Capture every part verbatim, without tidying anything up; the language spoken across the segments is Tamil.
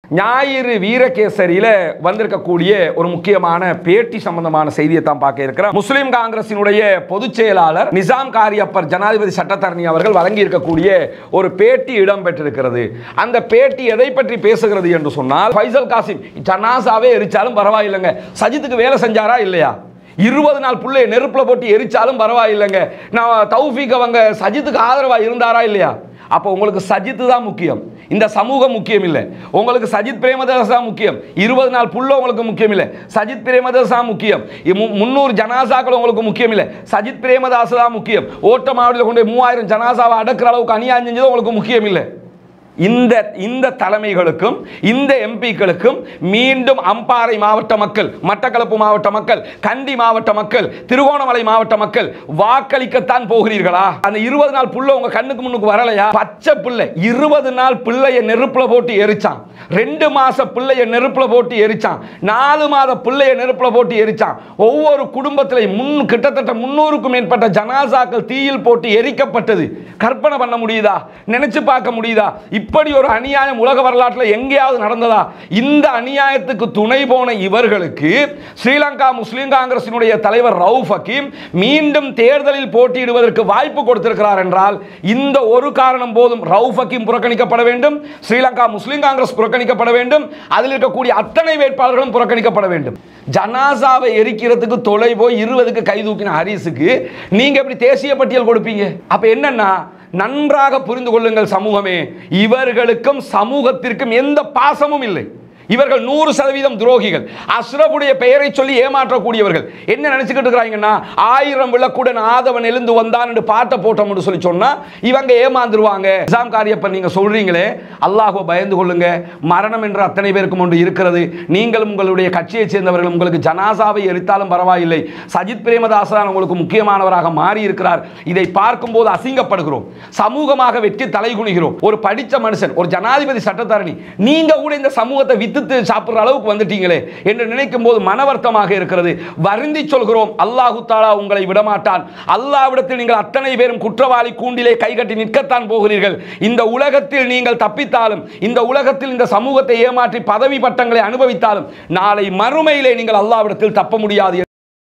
ஞாயிறு வீரகேசரியில வந்திருக்கக்கூடிய ஒரு முக்கியமான பேட்டி சம்பந்தமான செய்தியை தான் பார்க்க இருக்கிறோம். முஸ்லிம் காங்கிரசினுடைய பொதுச் செயலாளர் நிசாம் காரியப்பர் ஜனாதிபதி சட்டத்தரணி அவர்கள் வழங்கி இருக்கக்கூடிய ஒரு பேட்டி இடம்பெற்றிருக்கிறது. அந்த பேட்டி எதை பற்றி பேசுகிறது என்று சொன்னால், ஃபைசல் காசிம் ஜனாசாவே எரிச்சாலும் பரவாயில்லைங்க, சஜித்துக்கு வேலை செஞ்சாரா இல்லையா, இருபது நாள் புள்ளைய நெருப்புல போட்டு எரிச்சாலும் பரவாயில்லைங்க, நான் தௌஃபீக் அவங்க சஜித்துக்கு ஆதரவா இருந்தாரா இல்லையா. அப்போ உங்களுக்கு சஜித் தான் முக்கியம், இந்த சமூகம் முக்கியம் இல்லை. உங்களுக்கு சஜித் பிரேமதாஸ் தான் முக்கியம், இருபது நாள் புள்ள உங்களுக்கு முக்கியம் இல்லை, சஜித் பிரேமதாஸ் தான் முக்கியம். முன்னூறு ஜனாசாக்கள் உங்களுக்கு முக்கியம் இல்லை, சஜித் பிரேமதாஸ் தான் முக்கியம். ஓட்ட மாவட்டத்தில் கொண்டு மூவாயிரம் ஜனாசாவை அடக்கிற அளவுக்கு அநியாயம் செஞ்சது உங்களுக்கு முக்கியம் இல்லை. இந்த இந்த தலைமைகளுக்கும் இந்த எம்பிக்களுக்கும் மீண்டும் அம்பாறை மாவட்ட மக்கள், மட்டக்களப்பு மாவட்ட மக்கள், கண்டி மாவட்ட மக்கள், திருகோணமலை மாவட்ட மக்கள் வாக்களிக்கத்தான் போகிறீர்களா? அந்த இருபது நாள் புள்ள உங்க கண்ணுக்கு முன்னுக்கு வரலையா? பச்சை பிள்ளை இருபது நாள் பிள்ளைய நெருப்புல போட்டு எரிச்சான், ரெண்டு மாச பிள்ளைய நெருப்புல போட்டு எரிச்சான், நாலு மாத பிள்ளைய நெருப்புல போட்டு எரிச்சான். ஒவ்வொரு குடும்பத்திலையும் முன் கிட்டத்தட்ட முன்னூறுக்கும் மேற்பட்ட ஜனாசாக்கள் தீயில் போட்டு எரிக்கப்பட்டது. கற்பனை பண்ண முடியுதா? நினைச்சு பார்க்க முடியுதா? இப்படி ஒரு அநியாயம் உலக வரலாற்றில் எங்கேயாவது நடந்ததா? இந்த அநியாயத்துக்கு துணை போன இவர்களுக்கு ஸ்ரீலங்கா முஸ்லிம் காங்கிரசினுடைய தலைவர் ரவுஃப் ஹக்கீம் மீண்டும் தேர்தலில் போட்டியிடுவதற்கு வாய்ப்பு கொடுத்திருக்கிறார் என்றால் இந்த ஒரு காரணம் போதும். ரவுஃப் ஹக்கீம் புறக்கணிக்கப்பட வேண்டும், ஸ்ரீலங்கா முஸ்லிம் காங்கிரஸ் புறக்கணிக்கப்பட வேண்டும், அதில் இருக்கக்கூடிய அத்தனை வேட்பாளர்களும் புறக்கணிக்கப்பட வேண்டும். ஜனாசாவை எரிக்கிறதுக்கு தொலை போய் இருபதுக்கு கை தூக்கின ஹரிஸுக்கு நீங்க எப்படி தேசிய பட்டியல் கொடுப்பீங்க? அப்ப என்னன்னா, நன்றாக புரிந்து கொள்ளுங்கள் சமூகமே, இவர்களுக்கும் சமூகத்திற்கும் எந்த பாசமும் இல்லை. இவர்கள் நூறு சதவீதம் துரோகிகள். அஷ்ரஃபுடைய பெயரை சொல்லி ஏமாற்றக்கூடியவர்கள். என்ன நினைச்சுக்கிட்டு இருக்கிறாங்கன்னா, ஆயிரம் விளக்குடன் ஆதவன் எழுந்து வந்தான் என்று பாட்டை போட்டோம் சொல்லி சொன்னா இவங்க ஏமாந்துருவாங்க. நிசாம் காரியப்பர் நீங்க சொல்றீங்களே, அல்லாஹ்வை பயந்து கொள்ளுங்க, மரணம் என்ற அத்தனை பேருக்கும் ஒன்று இருக்கிறது. நீங்களும் உங்களுடைய கட்சியை சேர்ந்தவர்கள் உங்களுக்கு ஜனாசாவை எரித்தாலும் பரவாயில்லை, சஜித் பிரேமதாசன் உங்களுக்கு முக்கியமானவராக மாறி இருக்கிறார். இதை பார்க்கும் போது அசிங்கப்படுகிறோம், சமூகமாக வெற்றி தலைகுனிகிறோம். ஒரு படித்த மனுஷன், ஒரு ஜனாதிபதி சட்டத்தரணி, நீங்க கூட இந்த சமூகத்தை வித்து சாப்பிடுற அளவுக்கு வந்துட்டீங்களே என்று நினைக்கும் போது மனவர்த்தமாக இருக்கிறது. வருந்தி சொல்கிறோம், அல்லாஹு தஆலா உங்களை விடமாட்டான். அல்லாஹ்விடத்தில் நீங்கள் அத்தனை பேரும் குற்றவாளி கூண்டிலே கைகட்டி நிற்கத்தான் போகிறீர்கள். இந்த உலகத்தில் நீங்கள் தப்பித்தாலும், இந்த உலகத்தில் இந்த சமூகத்தை ஏமாற்றி பதவி பட்டங்களை அனுபவித்தாலும் நாளை மறுமையிலே நீங்கள் அல்லாஹ்விடத்தில் தப்ப முடியாது.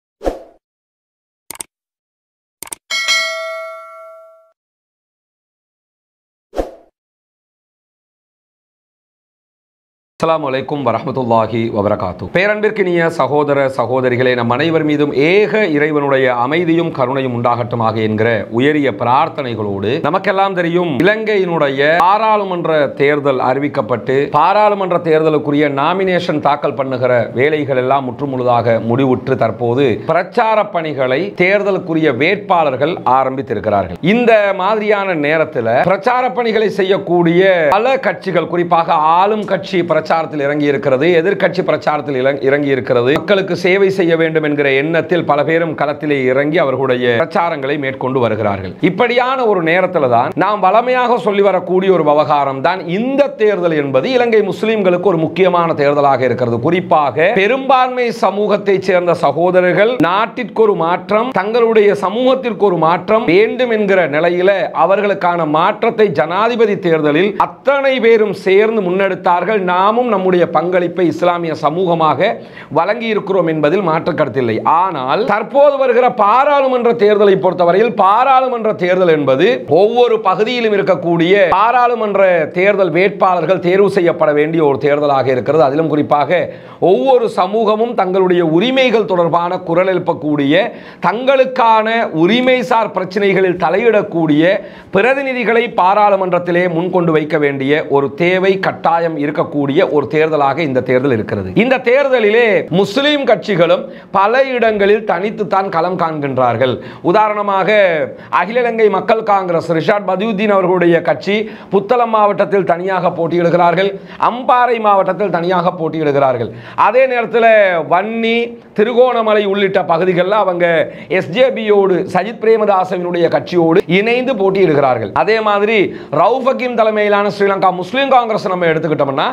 அஸ்ஸலாமு அலைக்கும் வரஹ்மத்துல்லாஹி வபரகாத்து. பேரன்பிற்கினிய சகோதர சகோதரிகளே, நம் அனைவர் மீதும் ஏக இறைவனுடைய அமைதியும் கருணையும் உண்டாகட்டுமாக என்கிற உயரிய பிரார்த்தனைகளோடு, நமக்கெல்லாம் தெரியும், இலங்கையினுடைய பாராளுமன்ற தேர்தல் அறிவிக்கப்பட்டு பாராளுமன்ற தேர்தலுக்குரிய நாமினேஷன் தாக்கல் பண்ணுகிற வேலைகள் எல்லாம் முற்றுமுழுதாக முடிவுற்று தற்போது பிரச்சார பணிகளை தேர்தலுக்குரிய வேட்பாளர்கள் ஆரம்பித்திருக்கிறார்கள். இந்த மாதிரியான நேரத்தில் பிரச்சார பணிகளை செய்யக்கூடிய பல கட்சிகள், குறிப்பாக ஆளும் கட்சி பிரச்சாரத்தில் இறங்கி இருக்கிறது, எதிர்க்கட்சி பிரச்சாரத்தில் இறங்கி இருக்கிறது. மக்களுக்கு சேவை செய்ய வேண்டும் என்கிற எண்ணத்தில் பல பேரும் களத்திலே இறங்கி அவர்களுடைய பிரச்சாரங்களை மேற்கொண்டு வருகிறார்கள். இப்படியான ஒரு நேரத்தில் தான் நாம் வளமையாக சொல்லி வரக்கூடிய ஒரு விவகாரம் தான் இந்த தேர்தல் என்பது இலங்கை முஸ்லிம்களுக்கு ஒரு முக்கியமான தேர்தலாக இருக்கிறது. குறிப்பாக பெரும்பான்மை சமூகத்தை சேர்ந்த சகோதரர்கள் நாட்டிற்கு ஒரு மாற்றம், தங்களுடைய சமூகத்திற்கு ஒரு மாற்றம் வேண்டும் என்கிற நிலையில அவர்களுக்கான மாற்றத்தை ஜனாதிபதி தேர்தலில் அத்தனை பேரும் சேர்ந்து முன்னெடுத்தார்கள். நாமும் நம்முடைய பங்களிப்பை இஸ்லாமிய சமூகமாக வழங்கி இருக்கிறோம் என்பதில் மாற்று கருத்தில்லை. ஆனால் தற்போது வருகிற பாராளுமன்ற தேர்தலை பொறுத்தவரையில் பாராளுமன்ற தேர்தல் என்பது ஒவ்வொரு பகுதியிலும் இருக்கக்கூடிய பாராளுமன்ற தேர்தல் வேட்பாளர்கள் தேர்வு செய்யப்பட வேண்டிய ஒரு தேர்தலாக இருக்கிறது. அதிலும் குறிப்பாக ஒவ்வொரு சமூகமும் தங்களுடைய உரிமைகள் தொடர்பான குரல் எழுப்பக்கூடிய, தங்களுக்கான உரிமைசார் பிரச்சனைகளில் தலையிடக்கூடிய பிரதிநிதிகளை பாராளுமன்றத்திலே முன்கொண்டு வைக்க வேண்டிய ஒரு தேவை கட்டாயம் இருக்கக்கூடிய ஒரு தேர்தலாக இந்த தேர்தல் இருக்கிறது. இந்த தேர்தலிலே முஸ்லிம் கட்சிகளும் பல இடங்களில் தனித்து தான் களம் காண்கின்றார்கள். உதாரணமாக அகில இலங்கை மக்கள் காங்கிரஸ் ரிஷாட் பதியுதீன் அவர்களுடைய கட்சி புத்தளம் மாவட்டத்தில் தனியாக போட்டியிடுகிறார்கள், அம்பாறை மாவட்டத்தில் தனியாக போட்டியிடுகிறார்கள். அதே நேரத்தில் வன்னி, திருகோணமலை உள்ளிட்ட பகுதிகளில் அவங்க எஸ்ஜேபியோடு, சஜித் பிரேமதாசவினுடைய கட்சியோடு இணைந்து போட்டியிடுகிறார்கள். அதே மாதிரி ரவுஃப் ஹக்கீம் தலைமையிலான ஸ்ரீலங்கா முஸ்லிம் காங்கிரஸ் நம்ம எடுத்துக்கிட்டோம்னா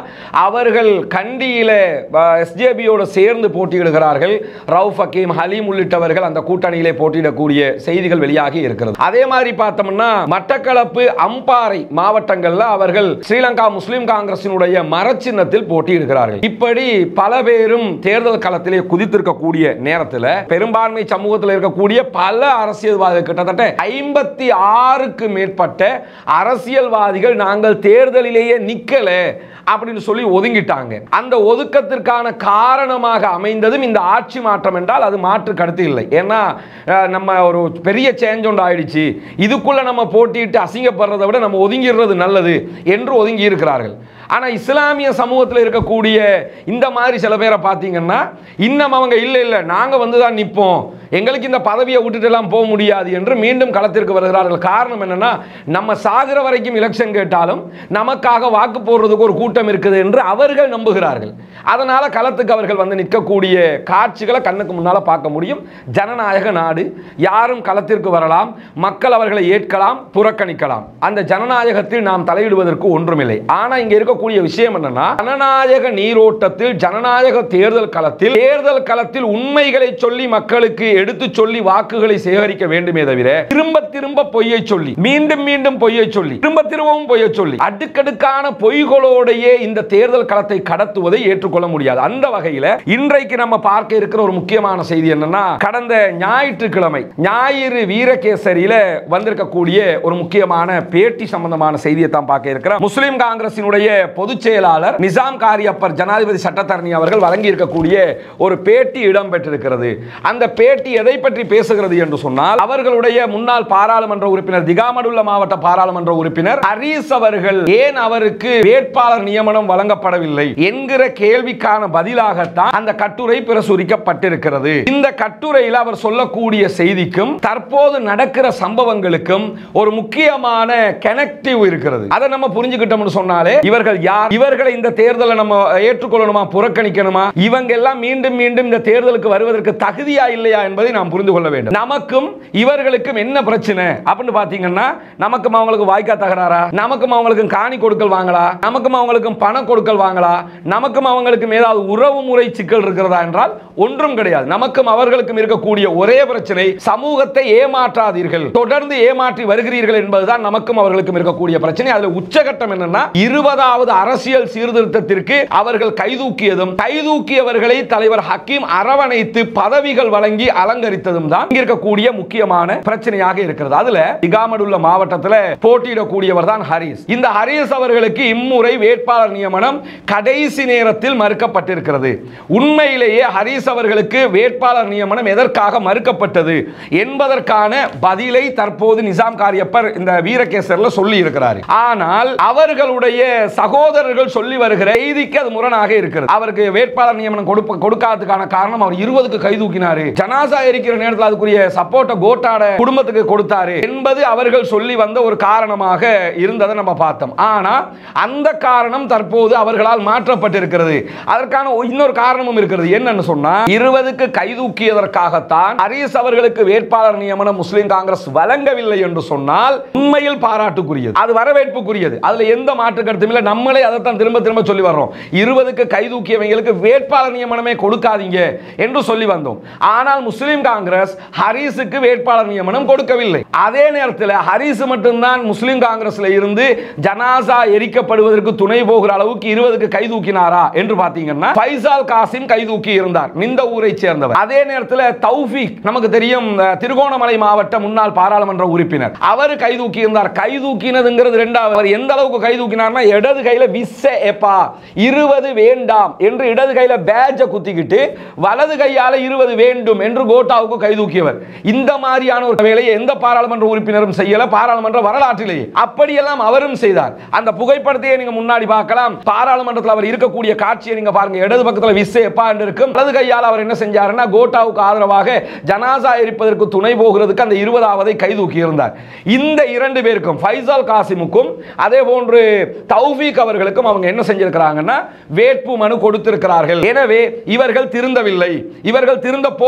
அவர்கள் கண்டியில எஸ்ஜேபியோடு சேர்ந்து போட்டியிடுகிறார்கள். ரவுஃப் ஹக்கீம், ஹலீம் உள்ளிட்டவர்கள் அந்த கூட்டணியிலே போட்டியிடக்கூடிய செய்திகள் வெளியாகி இருக்கிறது. அதே மாதிரி பார்த்தோம்னா மட்டக்களப்பு, அம்பாறை மாவட்டங்கள்ல அவர்கள் ஸ்ரீலங்கா முஸ்லிம் காங்கிரசினுடைய மரச்சின்னத்தில் போட்டியிடுகிறார்கள். இப்படி பல பேரும் தேர்தல் களத்திலே குதித்திருக்கக்கூடிய நேரத்தில் பெரும்பான்மை சமூகத்தில் இருக்கக்கூடிய பல அரசியல்வாதிகள் கிட்டத்தட்ட ஐம்பத்தி ஆறுக்கு மேற்பட்ட அரசியல்வாதிகள் நாங்கள் தேர்தலிலேயே நிக்கல அப்படின்னு சொல்லி ஒதுங்கிட்டாங்க. அந்த ஒதுக்கத்திற்கான காரணமாக அமைந்ததும் இந்த ஆட்சி மாற்றம் என்றால் அது மாற்று கருத்து இல்லை. ஏன்னா நம்ம ஒரு பெரிய சேஞ்ச் ஒன்று ஆயிடுச்சு, இதுக்குள்ள நம்ம போட்டியிட்டு அசிங்கப்படுறதை விட நம்ம ஒதுங்கிடுறது நல்லது என்று ஒதுங்கி இருக்கிறார்கள். ஆனால் இஸ்லாமிய சமூகத்தில் இருக்கக்கூடிய இந்த மாதிரி சில பேரை பார்த்தீங்கன்னா இன்னும் அவங்க இல்லை இல்லை நாங்கள் வந்து தான் நிற்போம், எங்களுக்கு இந்த பதவியை விட்டுட்டு எல்லாம் போக முடியாது என்று மீண்டும் களத்திற்கு வருகிறார்கள். காரணம் என்னன்னா நம்ம சாகிற வரைக்கும் எலெக்ஷன் கேட்டாலும் நமக்காக வாக்கு போடுறதுக்கு ஒரு கூட்டம் இருக்குது என்று அவர்கள் நம்புகிறார்கள். அதனால களத்துக்கு அவர்கள் வந்து நிற்கக்கூடிய காட்சிகளை கண்ணுக்கு முன்னால பார்க்க முடியும். ஜனநாயக நாடு, யாரும் களத்திற்கு வரலாம், மக்கள் அவர்களை ஏற்கலாம், புறக்கணிக்கலாம். அந்த ஜனநாயகத்தில் நாம் தலையிடுவதற்கு ஒன்றுமில்லை. ஆனா இங்க இருக்கக்கூடிய விஷயம் என்னன்னா, ஜனநாயக நீரோட்டத்தில், ஜனநாயக தேர்தல் களத்தில் தேர்தல் களத்தில் உண்மைகளை சொல்லி மக்களுக்கு எடுத்து சொல்லி வாக்குகளை சேகரிக்க வேண்டுமே தவிர திரும்ப திரும்ப பொய்யை சொல்லி, மீண்டும் மீண்டும் பொய்யை சொல்லி, திரும்ப திரும்பவும் பொய்யை சொல்லி அடுக்கடுக்கான பொய்களோடையே இந்த தேர்தல் களத்தை கடத்துவதை ஏற்றுக்கொள்ள முடியாது. அந்த வகையில் இன்றைக்கு நம்ம பார்க்க இருக்கிற ஒரு முக்கியமான செய்தி என்னன்னா, கடந்த ஞாயிற்றுக்கிழமை ஞாயிறு வீரகேசரியில வந்திருக்கக்கூடிய ஒரு முக்கியமான பேட்டி சம்பந்தமான செய்தியை தான் பார்க்க இருக்கிறோம். முஸ்லிம் காங்கிரசினுடைய பொதுச் செயலாளர் நிசாம் காரியப்பர் ஜனாதிபதி சட்டத்தரணி அவர்கள் வழங்கி இருக்கக்கூடிய ஒரு பேட்டி இடம்பெற்றிருக்கிறது. அந்த பேட்டி எதை பற்றி பேசுகிறது என்று சொன்னால், அவர்களுடைய முன்னாள் பாராளுமன்ற உறுப்பினர், திகாமடுல்ல மாவட்ட பாராளுமன்ற உறுப்பினர் ஹரீஸ் அவர்கள் ஏன் அவருக்கு வேட்பாளர் நியமனம் வழங்கப்படவில்லை என்கிற கேள்விக்கான பதிலாகத்தான் அந்த கட்டுரை பிரசுரிக்கப்பட்டிருக்கிறது. இந்த கட்டுரையில் அவர் சொல்லக்கூடிய செய்திக்கும் தற்போது நடக்கிற சம்பவங்களுக்கும் ஒரு முக்கியமான கனெக்டிவ் இருக்கிறது. அதை நம்ம புரிஞ்சுக்கிட்டோம்னு சொன்னாலே இவர்கள் யார், இவர்களை இந்த தேர்தலை நம்ம ஏற்றுக்கொள்ளணுமா, புறக்கணிக்கணுமா, இவங்க எல்லாம் மீண்டும் மீண்டும் இந்த தேர்தலுக்கு வருவதற்கு தகுதியா இல்லையா என்பதை நாம் புரிந்து கொள்ள வேண்டும். நமக்கும் இவர்களுக்கும் என்ன பிரச்சனை அப்படின்னு பாத்தீங்கன்னா, நமக்கும் அவங்களுக்கு வாய்க்கா தகராறா, நமக்கும் அவங்களுக்கும் காணி கொடுக்கல் வாங்கலா, நமக்கும் அவங்களுக்கும் பண கொடுக்கல் வாங்கலா, நமக்கும் அவங்களுக்கும் ஏதாவது உறவு முறை சிக்கல் இருக்கிறதா என்றால் ஒன்றும் கிடையாது. நமக்கும் அவர்களுக்கும் இருக்கக்கூடிய ஒரே பிரச்சனை, சமூகத்தை ஏமாற்றாதீர்கள், தொடர்ந்து ஏமாற்றி வருகிறீர்கள் என்பதுதான் நமக்கும் அவர்களுக்கும் இருக்கக்கூடிய பிரச்சனை. அதுல உச்சகட்டம் என்னன்னா, இருபதாவது அரசியல் சீர்திருத்தத்திற்கு அவர்கள் கைதூக்கியதும், கைதூக்கியவர்களை தலைவர் ஹக்கீம் அரவணைத்து பதவிகள் வழங்கி அலங்கரித்ததும் தான் இருக்கக்கூடிய முக்கியமான பிரச்சனையாக இருக்கிறது. அதுல திகாமடுல்ல மாவட்டத்தில் போட்டியிடக்கூடியவர் தான் ஹரீஸ். இந்த ஹரீஸ் அவர்களுக்கு இம்முறை வேட்பாளர் நியமனம் கடைசி நேரத்தில் மறுக்கப்பட்டிருக்கிறது. உண்மையிலேயே ஹரீஸ் அவர்களுக்கு வேட்பாளர் நியமனம் எதற்காக மறுக்கப்பட்டது என்பதற்கான பதிலை தற்போது நிசாம் காரியப்பர் இந்த வீரகேசர்ல சொல்லி இருக்கிறார். ஆனால் அவர்களுடைய சகோதரர்கள் சொல்லி வருகிற செய்திக்கு அது முரணாக இருக்கிறது. அவருக்கு வேட்பாளர் நியமனம் கொடுக்காததுக்கான காரணம், அவர் இருபதுக்கு கைதூக்கினாரு, ஜனாசா எரிக்கிற நேரத்தில் அதுக்குரிய சப்போர்ட்டை கோட்டாட குடும்பத்துக்கு கொடுத்தாரு என்பது அவர்கள் சொல்லி வந்த ஒரு காரணமாக இருந்ததை நம்ம பார்த்தோம். ஆனா அந்த காரணம் தற்போது அவர்களால் மாற்றப்பட்டிருக்கிறது. அதற்கான இன்னொரு காரணமும் இருக்கிறது. என்னன்னு சொன்னா, இருபதுக்கு கைதூக்கியதற்காகத்தான் ஹரீஸ் அவர்களுக்கு வேட்பாளர் நியமனம் முஸ்லிம் காங்கிரஸ் வழங்கவில்லை என்று சொன்னால் உண்மையில் பாராட்டுக்குரியது, அது வரவேற்புக்குரியது. அதுல எந்த மாற்று கருத்தும் இல்லை. நம்மளே அதைத்தான் திரும்ப திரும்ப சொல்லி வர்றோம். இருபதுக்கு கைதூக்கியவங்களுக்கு வேட்பாளர் நியமனமே கொடுக்காதீங்க என்று சொல்லி வந்தோம். ஆனால் முஸ்லிம் காங்கிரஸ் ஹரீஸுக்கு வேட்பாளர் நியமனம் கொடுக்கவில்லை. அதே நேரத்தில் ஹரீஸ் மட்டும்தான் முஸ்லிம் காங்கிரஸ்ல இருந்து ஜனாசா எரிக்கப்படுவதற்கு துணை போகிற அளவுக்கு இருபதுக்கு கைதூக்கினாரா என்று பார்த்தீங்கன்னா, ஃபைசால் காசிம் கைதூக்கி இருந்தார், இந்த ஊரை சேர்ந்தவர். அதே நேரத்தில் தௌஃபீக், நமக்கு தெரியும், திருகோணமலை மாவட்ட முன்னாள் பாராளுமன்ற உறுப்பினர், அவர் கைதூக்கி இருந்தார். கைதூக்கினதுங்கிறது இரண்டாவது. அவர் எந்த அளவுக்கு கைதூக்கினார்னா, இடது கையில விஸ்ஸ எப்பா இருபது வேண்டாம் என்று இடது கையில பேட்ஜை குத்திக்கிட்டு வலது கையால இருபது வேண்டும் என்று கோட்டாவுக்கு கைதூக்கியவர். இந்த மாதிரியான ஒரு வேலையை எந்த பாராளுமன்ற உறுப்பினரும் செய்யல பாராளுமன்ற வரலாற்றிலேயே. அப்படியெல்லாம் அவரும் செய்தார். அந்த புகைப்படத்தையே நீங்க முன்னாடி பார்க்கலாம். பாராளுமன்றத்தில் அவர் இருக்கக்கூடிய காட்சியை நீங்க பாருங்க. இடது பக்கத்தில் விஸ்ஸ எப்பா என்று இருக்கும். வலது கையால் அவர் என்ன செஞ்சாருன்னா, கோட்டாவுக்கு ஆதரவாக ஜனாசா எரிப்பதற்கு துணை போகிறதுக்கு அந்த இருபதாவதை கைதூக்கி இருந்தார். இந்த இரண்டு பேருக்கும், ஃபைசால் காசிமுக்கும் அதே போன்று தௌஃபீக் அவர்களுக்கும் அவங்க என்ன செஞ்சிருக்கிறாங்கன்னா, வேட்பு மனு கொடுத்திருக்கிறார்கள். எனவே இவர்கள் திருந்தவில்லை, இவர்கள் திருந்த போவதும் இல்லை.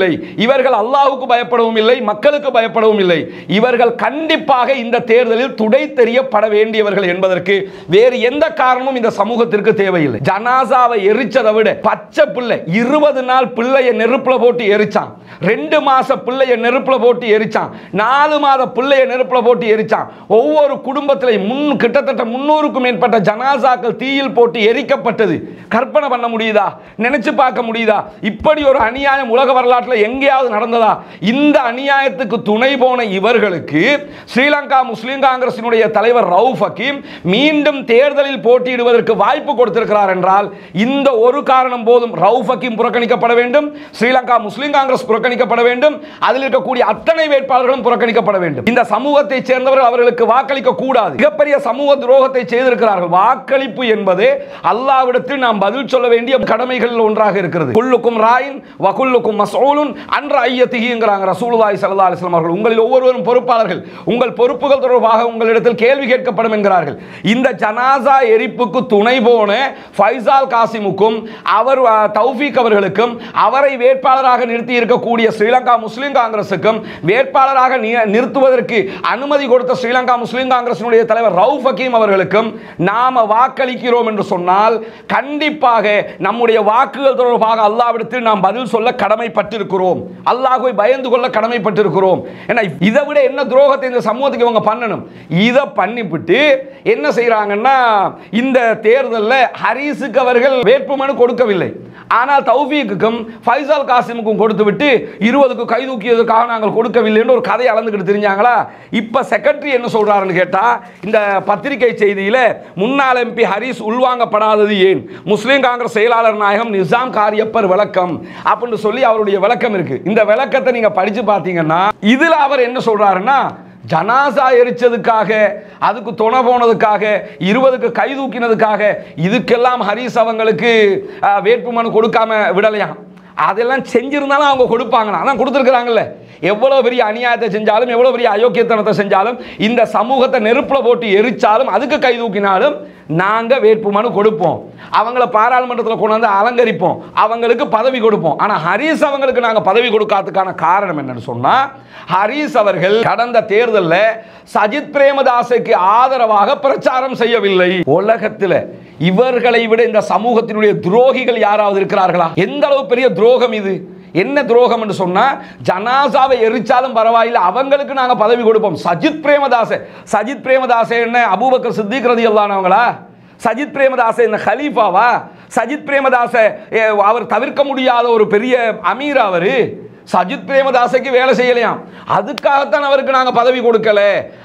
இல்லை, இவர்கள் அல்லாஹ்வுக்கு பயப்படவும் இல்லை, மக்களுக்கு பயப்படவும் இல்லை, இவர்கள் கண்டிப்பாக இந்த தேர்தலில் துடை தெரியப்பட வேண்டியவர்கள் என்பதற்கு வேறு எந்த காரணமும் இந்த சமூகத்திற்கு தேவையில்லை. ஜனாசாவை எரிச்சதை விட பச்சை பிள்ளை இருபது நாள் பிள்ளைய நெருப்புல போட்டு எரிச்சான், ரெண்டு மாச பிள்ளைய நெருப்புல போட்டு எரிச்சான், நாலு மாத பிள்ளைய நெருப்புல போட்டு எரிச்சான். ஒவ்வொரு குடும்பத்திலையும் முன் கிட்டத்தட்ட முன்னூறுக்கும் மேற்பட்ட ஜனாசாக்கள் தீயில் போட்டு எரிக்கப்பட்டது. கற்பனை பண்ண முடியுதா? நினைச்சு பார்க்க முடியுதா? இப்படி ஒரு அநியாயம் உலக வரலாற்றில் எங்கேயாவது நடந்ததா? இந்த அநியாயத்துக்கு துணை போன இவர்களுக்கு ஸ்ரீலங்கா முஸ்லிம் காங்கிரசினுடைய தலைவர் ரவுஃப் ஹக்கீம் மீண்டும் தேர்தலில் போட்டியிடுவதற்கு வாய்ப்பு கொடுத்திருக்கிறார் என்றால் இந்த ஒரு காரணம் போதும். ரவுஃப் ஹக்கீம் புறக்கணிக்கப்பட வேண்டும், ஸ்ரீலங்கா முஸ்லிம் காங்கிரஸ் புறக்கணிக்கப்பட வேண்டும், அதில் இருக்கக்கூடிய அத்தனை வேட்பாளர்களும் புறக்கணிக்கப்பட வேண்டும். இந்த சமூகத்தை சேர்ந்தவர்கள் அவர்களுக்கு வாக்களிக்க கூடாது. மிகப்பெரிய சமூக துரோகத்தை செய்திருக்கிறார்கள். வாக்களிப்பு என்பது அல்லாஹ்விடத்தில் நாம் பதில் சொல்ல வேண்டிய கடமைகளில் ஒன்றாக இருக்கிறது. குல்லுக்கும் ராயின் வ குல்லுக்கும் மஸ்ஊலுன் அன் ரஅய்யத்திஹிங்கறாங்க ரசூலுல்லாஹி ஸல்லல்லாஹு அலைஹி வஸல்லம் அவர்கள். உங்களில் ஒவ்வொருவரும் பொறுப்பாளர்கள், உங்கள் பொறுப்புகள் தொடர்பாக உங்களிடத்தில் கேள்வி கேட்கப்படும் என்கிறார்கள். இந்த ஜனாசா எரிப்புக்கு துணை போன ஃபைசால் காசிமுக்கும் அவர் தௌஃபீக் அவர்களுக்கும் அவரை வேட்பாளராக நிறுத்தி இருக்கக்கூடிய ஸ்ரீலங்கா முஸ்லிம் காங்கிரசுக்கும் வேட்பாளராக நிறுத்துவதற்கு அனுமதி கொடுத்த ஸ்ரீலங்கா முஸ்லிம் காங்கிரசினுடைய தலைவர் ரவுஃப் ஹக்கீம் அவர்களுக்கும் நாம வாக்களிக்கிறோம் என்று சொன்னால் கண்டிப்பாக நம்முடைய வாக்குகள் தொடர்பாக அல்லாஹ்விடத்தில் நாம் பதில் சொல்ல கடமைப்பட்டிருக்கிறோம், அல்லாஹ்வை பயந்து கொள்ள கடமைப்பட்டிருக்கிறோம். ஏன்னா இதை விட என்ன துரோகத்தை இந்த சமூகத்துக்கு இவங்க பண்ணணும்? இதை பண்ணிவிட்டு என்ன செய்யறாங்கன்னா இந்த தேர்தலில் ஹரீஸுக்கு அவர்கள் வேட்புமனு கொடுக்கவில்லை, ஆனால் தௌஃபீக்குக்கும் ஃபைசால் காசிமுக்கும் கொடுத்து விட்டு இருபதுக்கு கை தூக்கியதுக்காக நாங்கள் கொடுக்கவில்லை என்று ஒரு கதை அளந்துக்கிட்டு தெரிஞ்சாங்களா? இப்ப செக்ரட்டரி என்ன சொல்றாருன்னு கேட்டா, இந்த பத்திரிகை செய்தியில முன்னாள் எம்பி ஹரீஸ் உள்வாங்கப்படாதது ஏன், முஸ்லிம் காங்கிரஸ் செயலாளர் நாயகம் நிசாம் காரியப்பர் விளக்கம் அப்படின்னு சொல்லி அவருடைய விளக்கம் இருக்கு. இந்த விளக்கத்தை நீங்க படிச்சு பார்த்தீங்கன்னா இதுல அவர் என்ன சொல்றாருன்னா, ஜனாசா எரிச்சதுக்காக, அதுக்கு துணை போனதுக்காக, இருபதுக்கு கை தூக்கினதுக்காக இதுக்கெல்லாம் ஹரீஸ் அவங்களுக்கு வேட்புமனு கொடுக்காம விடலையா? அதெல்லாம் செஞ்சிருந்தாலும் அவங்க கொடுப்பாங்களா? அதான் கொடுத்துருக்குறாங்கல்ல. எவ்வளவு பெரிய அநியாயத்தை செஞ்சாலும், எவ்வளவு பெரிய அயோக்கியத்தனத்தை செஞ்சாலும், இந்த சமூகத்தை நெருப்புல போட்டு எரிச்சாலும், அதுக்கு கை தூக்கினாலும் நாங்க வேட்புமனு கொடுப்போம், அவங்கள பாராளுமன்றத்தில் கொண்டு வந்து அலங்கரிப்போம், அவங்களுக்கு பதவி கொடுப்போம். ஆனா ஹரீஸ் அவங்களுக்கு நாங்க பதவி கொடுக்காததுக்கான காரணம் என்னன்னு சொன்னா, ஹரீஸ் அவர்கள் கடந்த தேர்தலில் சஜித் பிரேமதாசைக்கு ஆதரவாக பிரச்சாரம் செய்யவில்லை. உலகத்தில் இவர்களை விட இந்த சமூகத்தினுடைய துரோகிகள் யாராவது இருக்கிறார்களா? எந்த அளவு பெரிய துரோகம் இது! என்ன துரோகம் என்று சொன்னா, ஜனாசாவை எரிச்சாலும் பரவாயில்லை, அவங்களுக்கு நாங்க பதவி கொடுப்போம். சஜித் பிரேமதாச சஜித் பிரேமதாச என்ன அபூபக்கர் சித்திக் ரலியல்லாஹு அன்ஹுங்களா? சஜித் பிரேமதாச என்ன கலீஃபாவா? சஜித் பிரேமதாச அவர் தவிர்க்க முடியாத ஒரு பெரிய அமீர். அவரு சஜித் பிரேமதாசைக்கு வேலை செய்யலையாம், அதுக்காகத்தான் அவருக்கு நாங்க பதவி கொடுக்கல.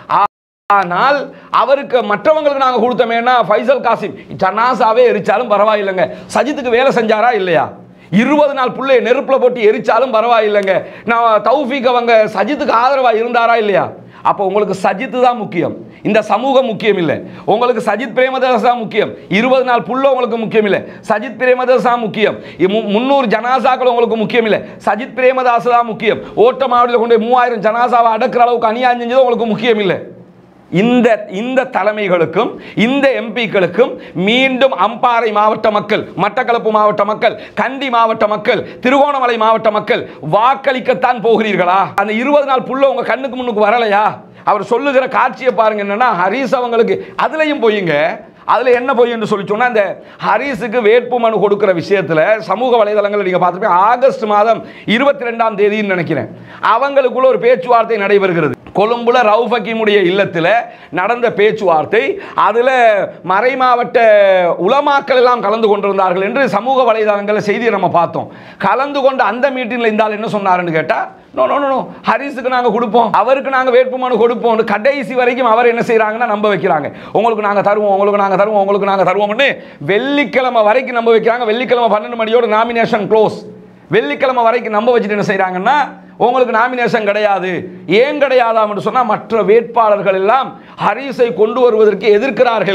ஆனால் அவருக்கு மற்றவங்களுக்கு நாங்க கொடுத்தோமேனா, ஃபைசல் காசிம் ஜனாசாவே எரிச்சாலும் பரவாயில்லைங்க, சஜித்துக்கு வேலை செஞ்சாரா இல்லையா? இருபது நாள் புள்ளைய நெருப்புல போட்டு எரிச்சாலும் பரவாயில்லைங்க, நான் தௌஃபீக் அவங்க சஜித்துக்கு ஆதரவா இருந்தாரா இல்லையா? அப்போ உங்களுக்கு சஜித் தான் முக்கியம், இந்த சமூகம் முக்கியம் இல்லை. உங்களுக்கு சஜித் பிரேமதாஸ் தான் முக்கியம், இருபது நாள் புள்ள உங்களுக்கு முக்கியம் இல்லை, சஜித் பிரேமதாஸ் தான் முக்கியம். முன்னூறு ஜனாசாக்கள் உங்களுக்கு முக்கியம் இல்லை, சஜித் பிரேமதாஸ் தான் முக்கியம். ஓட்ட மாவட்டத்தில் கொண்டு மூவாயிரம் ஜனாசாவை அடக்கிற அளவுக்கு அநியாயம் செஞ்சது உங்களுக்கு முக்கியம் இல்லை. இந்த இந்த தலைமைகளுக்கும் இந்த எம்பிக்களுக்கும் மீண்டும் அம்பாறை மாவட்ட மக்கள், மட்டக்களப்பு மாவட்ட மக்கள், கண்டி மாவட்ட மக்கள், திருகோணமலை மாவட்ட மக்கள் வாக்களிக்கத்தான் போகிறீர்களா? அந்த இருபது நாள் புள்ள உங்க கண்ணுக்கு முன்னுக்கு வரலையா? அவர் சொல்லுகிற காட்சியை பாருங்க. என்னன்னா ஹரீஸ் அவங்களுக்கு அதுலயும் போயுங்க, அதுல என்ன போய் என்று சொல்லி சொன்னா, இந்த ஹரீஸுக்கு வேட்புமனு கொடுக்கிற விஷயத்துல சமூக வலைதளங்களை நீங்க பார்த்துருப்பீங்க. ஆகஸ்ட் மாதம் இருபத்தி ரெண்டாம் தேதின்னு நினைக்கிறேன், அவங்களுக்குள்ள ஒரு பேச்சுவார்த்தை நடைபெறுகிறது. கொழும்புல ரவுஃப் ஹக்கீமுடைய இல்லத்தில் நடந்த பேச்சுவார்த்தை, அதுல மறை மாவட்ட உலமாக்கள் எல்லாம் கலந்து கொண்டிருந்தார்கள் என்று சமூக வலைதளங்களில் செய்தியை நம்ம பார்த்தோம். கலந்து கொண்ட அந்த மீட்டிங்ல இருந்தால் என்ன சொன்னாருன்னு கேட்டா, நோ நோ நோ ஹரீஸுக்கு நாங்க கொடுப்போம், அவருக்கு நாங்க வேட்புமனு கொடுப்போம். கடைசி வரைக்கும் அவர் என்ன செய்யறாங்கன்னா நம்ப வைக்கிறாங்க, உங்களுக்கு நாங்க தருவோம், உங்களுக்கு நாங்க தருவோம், உங்களுக்கு நாங்க தருவோம்னு வெள்ளிக்கிழமை வரைக்கும் நம்ப வைக்கிறாங்க. வெள்ளிக்கிழமை பன்னெண்டு மணியோட நாமினேஷன் க்ளோஸ். வெள்ளிக்கிழமை வரைக்கும் நம்ப வச்சுட்டு என்ன செய்யறாங்கன்னா, உங்களுக்கு நாமினேஷன் கிடையாது. ஏன் கிடையாதாம் என்று சொன்னா, மற்ற வேட்பாளர்கள் எல்லாம் ஹரீஸை கொண்டு வருவதற்கு எதிர்க்கிறார்கள்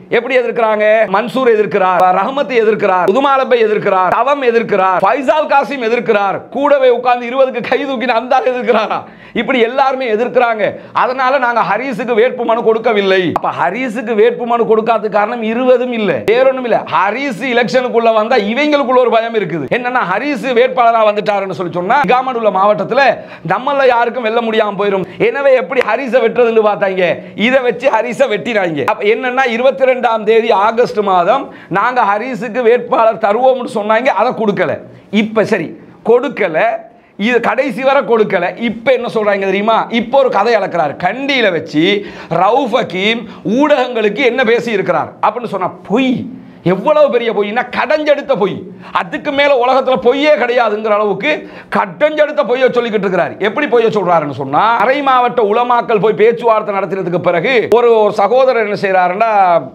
எப்படி எதிர்க்கிறாங்க? மன்சூர் எதிர்க்கிறார், ரஹமத் எதிர்க்கிறார், உதுமாலபை எதிர்க்கிறார், தவம் எதிர்க்கிறார், ஃபைசால் காசிம் எதிர்க்கிறார், கூடவே உட்கார்ந்து இருபதுக்கு கை தூக்கின அந்த எதிர்க்கிறாரா? இப்படி எல்லாருமே எதிர்க்கிறாங்க. அதனால நாங்க ஹரிஸுக்கு வேட்புமனு கொடுக்கவில்லை. அப்ப ஹரிஸுக்கு வேட்புமனு கொடுக்காத காரணம் இருபதும் இல்ல, வேறொன்னும் இல்ல. ஹரிஸ் எலெக்ஷனுக்குள்ள வந்தா இவங்களுக்குள்ள ஒரு பயம் இருக்குது. என்னன்னா ஹரிஸ் வேட்பாளரா வந்துட்டாருன்னு சொல்லி சொன்னா இகாமடுள்ள மாவட்டத்துல நம்மள யாருக்கும் வெல்ல முடியாம போயிடும். எனவே எப்படி ஹரிஸ வெட்டுறதுன்னு பார்த்தாங்க, இதை வச்சு ஹரிஸ வெட்டினாங்க. அப்ப என்னன்னா இருபத்தி ரெண்டாம் தேதி ஆகஸ்ட் மாதம் நாங்க ஹரிஸுக்கு வேட்பாளர் தருவோம்னு சொன்னாங்க. அதை கொடுக்கல. இப்ப சரி கொடுக்கல, இது கடைசி வரை கொடுக்கல. இப்ப என்ன சொல்றாங்க தெரியுமா? இப்போ ஒரு கதை அளக்கிறார். கண்டியில வச்சு ரவுஃப் ஹக்கீம் ஊடகங்களுக்கு என்ன பேசி இருக்கிறார் அப்படின்னு சொன்னா பொய். எவ்வளவு பெரிய பொய்னா கடஞ்செடுத்த பொய். அதுக்கு மேல உலகத்துல பொய்யே கிடையாதுங்கிற அளவுக்கு கடஞ்செடுத்த பொய்யை சொல்லிக்கிட்டு இருக்கிறார். எப்படி பொய்யை சொல்றாருன்னு சொன்னா, அரை மாவட்ட உலமாக்கள் போய் பேச்சுவார்த்தை நடத்தினதுக்கு பிறகு ஒரு சகோதரர் என்ன செய்யறாருன்னா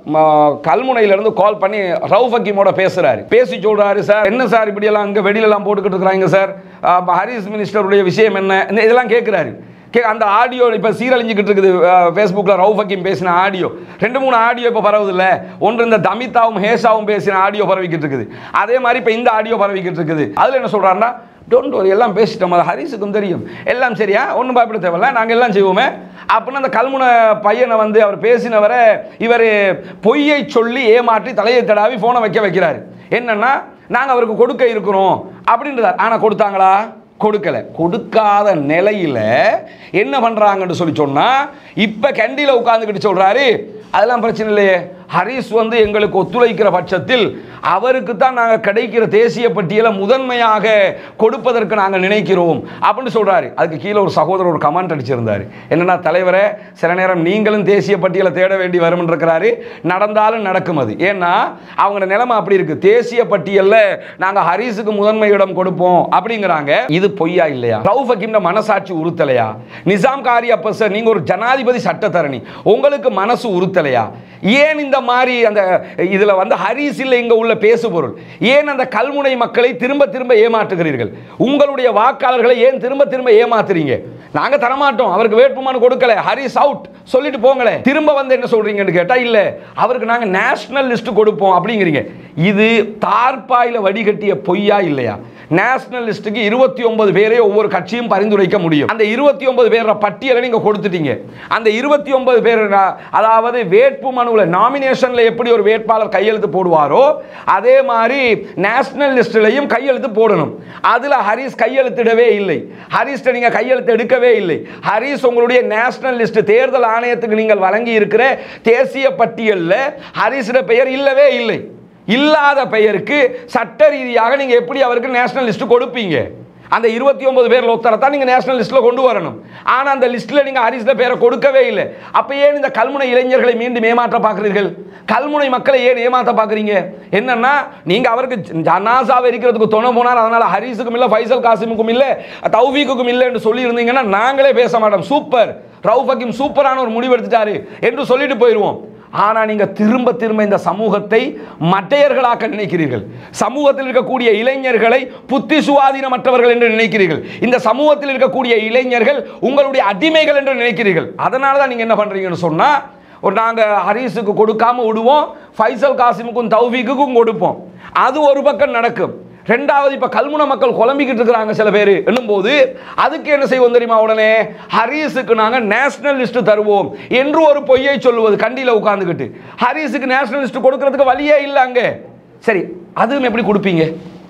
கல்முனையில இருந்து கால் பண்ணி ரவுஃப் ஹக்கீமோட பேசுறாரு. பேசி சொல்றாரு, சார் என்ன சார் இப்படி எல்லாம் இங்க வெடியில எல்லாம் போட்டுக்கிட்டு இருக்கிறாங்க சார், ஹரிஸ் மினிஸ்டருடைய விஷயம் என்ன, இதெல்லாம் கேட்கிறாரு. அந்த ஆடியோ இப்ப சீரழிஞ்சிக்கிட்டு இருக்குது ஃபேஸ்புக்ல. ரவுஃப் ஹக்கீம் பேசின ஆடியோ ரெண்டு மூணு ஆடியோ இப்ப பரவுது இல்ல. ஒன்று இந்த தமிதாவும் ஹேஷாவும் பேசின ஆடியோ பரவிக்கிட்டு இருக்குது. அதே மாதிரி இப்ப இந்த ஆடியோ பரவிக்கிட்டு இருக்குது. அதுல என்ன சொல்றாருன்னா, டோன்ட் வரி, எல்லாம் பேசிட்டோம், அது ஹரிஸுக்கும் தெரியும், எல்லாம் சரியா, ஒன்றும் பயப்பட தேவையில்ல, நாங்கள் எல்லாம் செய்வோமே அப்படின்னு அந்த கல்முனை பையனை வந்து அவர் பேசினவரை இவர் பொய்யை சொல்லி ஏமாற்றி தலையை தடாவி போனை வைக்க வைக்கிறாரு. என்னன்னா நாங்கள் அவருக்கு கொடுக்க இருக்கிறோம் அப்படின்றார். ஆனால் கொடுத்தாங்களா? கொடுக்கல. கொடுக்காத நிலையில என்ன பண்றாங்கன்னு சொல்லி சொன்னா, இப்ப கண்டியில உட்கார்ந்துக்கிட்டு சொல்றாரு, அதெல்லாம் பிரச்சனை இல்லையே, ஹரிஸ் வந்து எங்களுக்கு ஒத்துழைக்கிற பட்சத்தில் அவருக்கு தான் நாங்கள் கிடைக்கிற தேசிய பட்டியலை முதன்மையாக கொடுப்பதற்கு நாங்கள் நினைக்கிறோம் அப்படின்னு சொல்றாரு. அதுக்கு கீழே ஒரு சகோதரர் ஒரு கமெண்ட் அடிச்சிருந்தாரு. என்னன்னா, தலைவரே சில நேரம் நீங்களும் தேசிய பட்டியலை தேட வேண்டி வரும் இருக்கிறாரு, நடந்தாலும் நடக்கும் அது. ஏன்னா அவங்க நிலைமை அப்படி இருக்கு. தேசிய பட்டியல்ல நாங்க ஹரிஸுக்கு முதன்மை இடம் கொடுப்போம் அப்படிங்கிறாங்க. இது பொய்யா இல்லையா? ரவுஃப் ஹக்கீம் மனசாட்சி உறுத்தலையா? நிசாம் காரியப்ப சார், நீங்க ஒரு ஜனாதிபதி சட்டத்தரணி, உங்களுக்கு மனசு உறுத்தலையா? ஏன் இந்த மாதிரி அந்த இதுல வந்து ஹரிஸ் இல்ல இங்க உள்ள பேசு பொருள், ஏன் அந்த கல்முனை மக்களை திரும்ப திரும்ப ஏமாற்றுகிறீர்கள்? உங்களுடைய வாக்காளர்களை ஏன் திரும்ப திரும்ப ஏமாத்துறீங்க? நாங்க தரமாட்டோம், அவருக்கு வேட்புமனு கொடுக்கல, ஹரிஸ் அவுட் சொல்லிட்டு போங்களே. திரும்ப வந்து என்ன சொல்றீங்கன்னு கேட்டா, இல்ல அவருக்கு நாங்க நேஷனல் லிஸ்ட் கொடுப்போம் அப்படிங்கிறீங்க. இது தார்பாயில வடிகட்டிய பொய்யா இல்லையா? நேஷனல் லிஸ்டுக்கு இருபத்தி ஒன்பது பேரை ஒவ்வொரு கட்சியும் பரிந்துரைக்க முடியும். அந்த இருபத்தி ஒன்பது பேர் பட்டியலை நீங்க கொடுத்துட்டீங்க. அந்த இருபத்தி ஒன்பது பேர் அதாவது வேட்பு மனுவில் நாமினேஷன்ல எப்படி ஒரு வேட்பாளர் கையெழுத்து போடுவாரோ அதே மாதிரி நேஷனல் லிஸ்ட்லயும் கையெழுத்து போடணும். அதுல ஹரிஸ் கையெழுத்திடவே இல்லை. ஹரிஸ் நீங்க கையெழுத்து எடுக்கவே இல்லை. ஹரிஸ் உங்களுடைய நேஷனல் லிஸ்ட் தேர்தல் ஆணையத்துக்கு நீங்கள் வழங்கி இருக்கிற தேசிய பட்டியலில் ஹரிஸோட பெயர் இல்லவே இல்லை. இல்லாத பெயருக்கு சட்ட ரீதியாக நீங்க எப்படி அவருக்கு நேஷனல் லிஸ்ட் கொடுப்பீங்க? அந்த இருபத்தி ஒன்பது பேர்ல ஒருத்தரத்தான் நீங்க நேஷனல் லிஸ்ட்ல கொண்டு வரணும். ஆனா அந்த லிஸ்ட்ல நீங்க ஹரிஸ்ல பேரை கொடுக்கவே இல்லை. அப்ப ஏன் இந்த கல்முனை இளைஞர்களை மீண்டும் ஏமாற்ற பார்க்கிறீர்கள்? கல்முனை மக்களை ஏன் ஏமாற்ற பார்க்குறீங்க? என்னன்னா நீங்க அவருக்கு ஜனாசாவை இருக்கிறதுக்கு துணை போனார், அதனால ஹரிஸுக்கும் இல்ல, ஃபைசல் காசிமுக்கும் இல்ல, தௌஃபீக்குக்கும் இல்லை என்று சொல்லி இருந்தீங்கன்னா நாங்களே பேச மாட்டோம். சூப்பர், ரவுஃப் ஹக்கீம் சூப்பரான ஒரு முடிவு எடுத்துட்டாரு என்று சொல்லிட்டு போயிடுவோம். ஆனா நீங்க திரும்ப திரும்ப இந்த சமூகத்தை மட்டையர்களாக்க நினைக்கிறீர்கள். சமூகத்தில் இருக்கக்கூடிய இளைஞர்களை புத்தி சுவாதீனமற்றவர்கள் என்று நினைக்கிறீர்கள். இந்த சமூகத்தில் இருக்கக்கூடிய இளைஞர்கள் உங்களுடைய அடிமைகள் என்று நினைக்கிறீர்கள். அதனால தான் நீங்க என்ன பண்றீங்கன்னு சொன்னா, ஒரு நாங்க ஹரிஸுக்கு கொடுக்காம விடுவோம், ஃபைசல் காசிமுக்கும் தௌஃபீக்குக்கும் கொடுப்போம். அது ஒரு பக்கம் நடக்கும். ரெண்டாவது, இப்ப கல்முனை மக்கள் குழம்பிக்கிட்டு இருக்கிறாங்க சில பேர் என்னும்போது, அதுக்கு என்ன செய்வோம் தெரியுமா? உடனே ஹரிஸுக்கு நாங்க நேஷனல் லிஸ்ட் தருவோம் என்று ஒரு பொய்யை சொல்லுவது. கண்டியில உட்கார்ந்துக்கிட்டு ஹரிஸுக்கு நேஷனல் லிஸ்ட் கொடுக்கிறதுக்கு வழியே இல்லை அங்க. சரி, அதுவும் எப்படி கொடுப்பீங்க?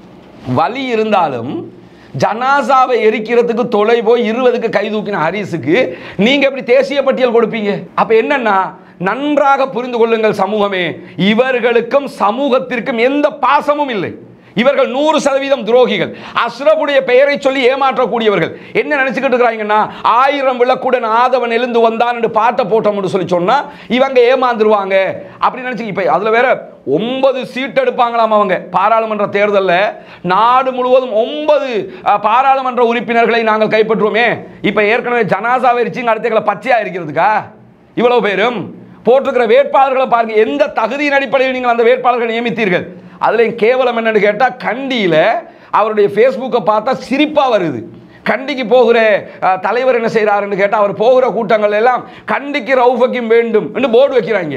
வழி இருந்தாலும் ஜனாசாவை எரிக்கிறதுக்கு தொலை போய் இருபதுக்கு கை தூக்கின ஹரிஸுக்கு நீங்க எப்படி தேசிய பட்டியல் கொடுப்பீங்க? அப்ப என்னன்னா, நன்றாக புரிந்து கொள்ளுங்கள் சமூகமே, இவர்களுக்கும் சமூகத்திற்கும் எந்த பாசமும் இல்லை. இவர்கள் நூறு சதவீதம் துரோகிகள். அஸ்ரபுடைய பெயரை சொல்லி ஏமாற்றக்கூடியவர்கள். என்ன நினைச்சுக்கிட்டு இருக்கிறாங்கன்னா, ஆயிரம் விளக்குடன் ஆதவன் எழுந்து வந்தான் என்று பாட்டை போட்டோம்னு சொல்லி சொன்னா இவங்க ஏமாந்துருவாங்க அப்படி நினைச்சு. இப்ப அதுல வேற ஒன்பது சீட் எடுப்பாங்களாம் அவங்க பாராளுமன்ற தேர்தலில். நாடு முழுவதும் ஒன்பது பாராளுமன்ற உறுப்பினர்களை நாங்கள் கைப்பற்றுவோமே. இப்ப ஏற்கனவே ஜனாசாவை வச்சு அடுத்த பச்சையா இருக்கிறதுக்கா இவ்வளவு பேரும் போட்டிருக்கிற வேட்பாளர்களை பாருங்க. எந்த தகுதியின் அடிப்படையில் நீங்கள் அந்த வேட்பாளர்களை நியமித்தீர்கள்? அதுலேயும் கேவலம் என்னன்னு கேட்டால், கண்டியில் அவருடைய ஃபேஸ்புக்கை பார்த்தா சிரிப்பாக வருது. கண்டிக்கு போகிற தலைவர் என்ன செய்கிறாருன்னு கேட்டால், அவர் போகிற கூட்டங்கள் எல்லாம் கண்டிக்கு ரவுஃப் ஹக்கீம் வேண்டும் என்று போர்டு வைக்கிறாங்க.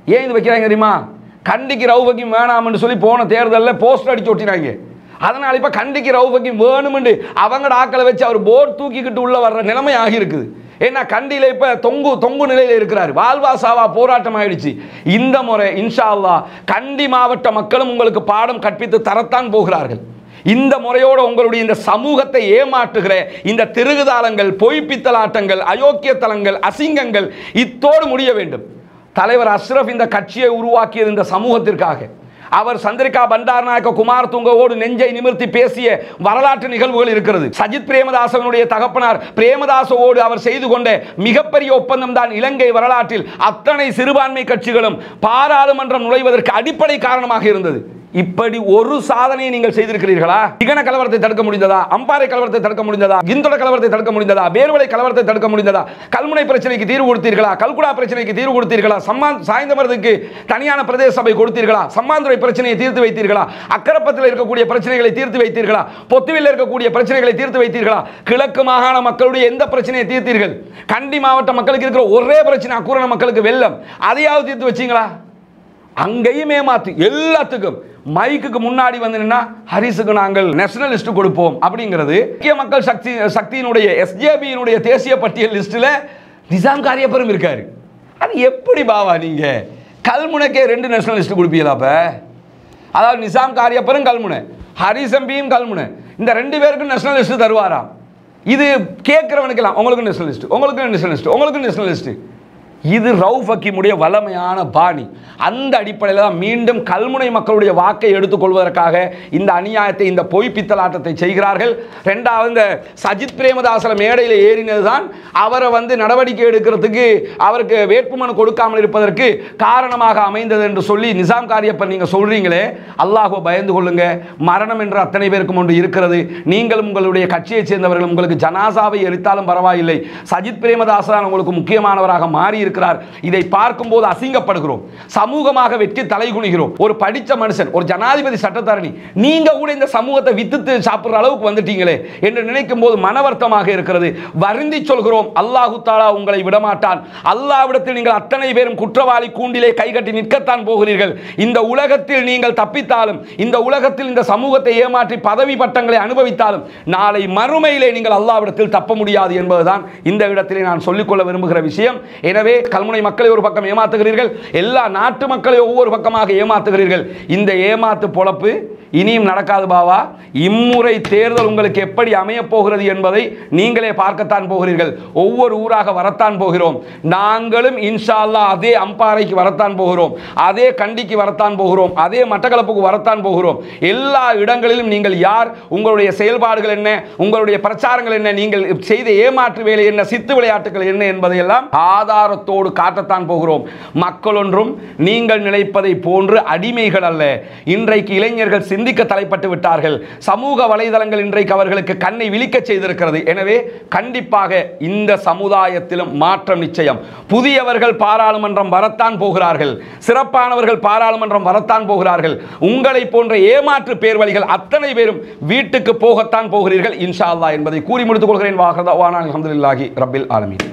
ஏன் இது வைக்கிறாங்க தெரியுமா? கண்டிக்கு ரவுபக்கியும் வேணாம்னு சொல்லி போன தேர்தலில் போஸ்டர் அடிச்சு ஒட்டினாங்க. அதனால இப்ப கண்டிக்கு ரவுபக்கியும் வேணும்னு அவங்களோட ஆக்களை வச்சு அவர் போர்டு தூக்கிக்கிட்டு உள்ள வர்ற நிலைமை ஆகி இருக்குது. ஏன்னா கண்டியில இப்ப தொங்கு தொங்கு நிலையில இருக்கிறார். வாழ்வாசாவா போராட்டம் ஆயிடுச்சு. இந்த முறை இன்ஷா அல்லாஹ் கண்டி மாவட்ட மக்களும் உங்களுக்கு பாடம் கற்பித்து தரத்தான் போகிறார்கள். இந்த முறையோடு உங்களுடைய இந்த சமூகத்தை ஏமாற்றுகிற இந்த திருகுதாளங்கள், பொய்ப்பித்தலாட்டங்கள், அயோக்கியத்தலங்கள், அசிங்கங்கள் இத்தோடு முடிய வேண்டும். தலைவர் அஷ்ரப் இந்த கட்சியை உருவாக்கியது இந்த சமூகத்திற்காக. அவர் சந்திரிகா பண்டாரநாயக்க குமார் துங்கவோடு நெஞ்சை நிமிர்த்தி பேசிய வரலாற்று நிகழ்வுகள் இருக்கிறது. சஜித் பிரேமதாசனுடைய தகப்பனார் பிரேமதாசோடு அவர் செய்து கொண்ட மிகப்பெரிய ஒப்பந்தம் தான் இலங்கை வரலாற்றில் அத்தனை சிறுபான்மை கட்சிகளும் பாராளுமன்றம் நுழைவதற்கு அடிப்படை காரணமாக இருந்தது. இப்படி ஒரு சாதனையை நீங்கள் செய்திருக்கிறீர்களா? திகன கலவரத்தை தடுக்க முடிந்ததா? அம்பாறை கலவரத்தை தடுக்க முடிந்ததா? கிந்தோட கலவரத்தை தடுக்க முடிந்ததா? பேர்வளை கலவரத்தை தடுக்க முடிந்ததா? கல்முனை பிரச்சனைக்கு தீர்வு கொடுத்தீர்களா? கல்குடா பிரச்சனைக்கு தீர்வு கொடுத்தீர்களா? சாய்ந்தமரத்துக்கு தனியான பிரதேச சபை கொடுத்தீர்களா? சம்மாந்துறை பிரச்சனையை தீர்த்து வைத்தீர்களா? அக்கரப்பத்தில் இருக்கக்கூடிய பிரச்சனைகளை தீர்த்து வைத்தீர்களா? பொத்துவில் இருக்கக்கூடிய பிரச்சனைகளை தீர்த்து வைத்தீர்களா? கிழக்கு மாகாண மக்களுடைய எந்த பிரச்சனையை தீர்த்தீர்கள்? கண்டி மாவட்ட மக்களுக்கு இருக்கிற ஒரே பிரச்சனை அக்கூரண மக்களுக்கு வெள்ளம், அதையாவது தீர்த்து வச்சீங்களா? அங்கேயும் ஏமாத்து. எல்லாத்துக்கும் மைக்குக்கு முன்னாடி வந்து ஹரிசுக்கு நாங்கள் நேஷனலிஸ்ட் கொடுப்போம் அப்படிங்கிறது. முக்கிய மக்கள் சக்தி சக்தியினுடைய எஸ்ஜேபியினுடைய தேசிய பட்டியல் லிஸ்டில் நிசாம் காரியப்பரும் இருக்காரு. அது எப்படி பாவா நீங்க கல்முனைக்கே ரெண்டு நேஷனலிஸ்ட் கொடுப்பீங்களா? அப்ப அதாவது நிசாம் காரியப்பரும் கல்முனை, ஹரிசம்பியும் கல்முனை, இந்த ரெண்டு பேருக்கும் நேஷனலிஸ்ட் தருவாராம். இது கேட்கிறவனுக்கெல்லாம் உங்களுக்கு நேஷனலிஸ்ட், உங்களுக்கு நேஷனலிஸ்ட், உங்களுக்கு நேஷனலிஸ்ட். இது ரவுஃப் ஹக்கீமுடைய வளமையான பாணி. அந்த அடிப்படையில் தான் மீண்டும் கல்முனை மக்களுடைய வாக்கை எடுத்துக்கொள்வதற்காக இந்த அநியாயத்தை, இந்த பொய் பித்தலாட்டத்தை செய்கிறார்கள். ரெண்டாவது, இந்த சஜித் பிரேமதாசல மேடையில் ஏறினது தான் அவரை வந்து நடவடிக்கை எடுக்கிறதுக்கு, அவருக்கு வேட்புமனு கொடுக்காமல் இருப்பதற்கு காரணமாக அமைந்தது என்று சொல்லி நிசாம் காரியப்பர் நீங்கள் சொல்றீங்களே, அல்லாஹ்வை பயந்து கொள்ளுங்க. மரணம் என்று அத்தனை பேருக்கும் ஒன்று இருக்கிறது. நீங்களும் உங்களுடைய கட்சியைச் சேர்ந்தவர்கள் உங்களுக்கு ஜனாசாவை எரித்தாலும் பரவாயில்லை, சஜித் பிரேமதாசன் உங்களுக்கு முக்கியமானவராக மாறி இருக்கிறார். இதை பார்க்கும்போது அசிங்கப்படுகிறோம், சமூகமாக வெற்றி தலைகுனிகிறோம். ஒரு படித்த மனுஷன், ஒரு ஜனாதிபதி சட்டத்தரணி, நீங்க கூட இந்த சமூகத்தை வித்து சாப்பிடுற அளவுக்கு வந்துட்டீங்களே என்று நினைக்கும் போது மனவர்த்தமாக இருக்கிறது. வருந்தி சொல்கிறோம், அல்லாஹு தஆலா உங்களை விடமாட்டான். அல்லாஹ்விடத்தில் நீங்கள் அத்தனை பேரும் குற்றவாளி கூண்டிலே கைகட்டி நிற்கத்தான் போகிறீர்கள். இந்த உலகத்தில் நீங்கள் தப்பித்தாலும், இந்த உலகத்தில் இந்த சமூகத்தை ஏமாற்றி பதவி பட்டங்களை அனுபவித்தாலும், நாளை மறுமையிலே நீங்கள் அல்லாஹ்விடத்தில் தப்ப முடியாது என்பதுதான் இந்த இடத்திலே நான் சொல்லிக்கொள்ள விரும்புகிற விஷயம். எனவே கல்முனை மக்களை ஒரு பக்கம் ஏமாத்துகிறீர்கள், எல்லா நாட்டு மக்களை ஒவ்வொரு பக்கமாக ஏமாத்துகிறீர்கள். இந்த ஏமாத்து பொழப்பு இனியும் நடக்காது பாவா. இம்முறை தேர்தல் உங்களுக்கு எப்படி அமைய போகிறது என்பதை நீங்களே பார்க்கத்தான் போகிறீர்கள். ஒவ்வொரு ஊராக வரத்தான் போகிறோம். நாங்களும் இன்ஷா அல்லாஹ் அதே அம்பாறைக்கு வரத்தான் போகிறோம், அதே கண்டிக்கு வரத்தான் போகிறோம், அதே மட்டக்களப்புக்கு வரத்தான் போகிறோம். எல்லா இடங்களிலும் நீங்கள் யார், உங்களுடைய செயல்பாடுகள் என்ன, உங்களுடைய பிரச்சாரங்கள் என்ன, நீங்கள் செய்த ஏமாற்று வேலை என்ன, சித்து விளையாட்டுகள் என்ன என்பதையெல்லாம் ஆதாரத்தோடு காட்டத்தான் போகிறோம். மக்கள் ஒன்றும் நீங்கள் நினைப்பதை போன்று அடிமைகள் அல்ல. இன்றைக்கு இளைஞர்கள் சிந்திக்க தலைப்பட்டு விட்டார்கள். சமூக வலைதளங்கள் இன்றைக்கு அவர்களுக்கு கண்ணை விழிக்க செய்திருக்கிறது. எனவே கண்டிப்பாக இந்த சமுதாயத்திலும் மாற்றம் நிச்சயம். புதியவர்கள் பாராளுமன்றம் வரத்தான் போகிறார்கள், சிறப்பானவர்கள் பாராளுமன்றம் வரத்தான் போகிறார்கள். உங்களை போன்ற ஏமாற்று பேர்வழிகள் அத்தனை பேரும் வீட்டுக்கு போகத்தான் போகிறீர்கள் இன்ஷா அல்லாஹ் என்பதை கூறி முடித்துக் கொள்கிறேன். வாஹதா வானா அல்ஹம்துலில்லாஹி ரப்பில் ஆலமீன்.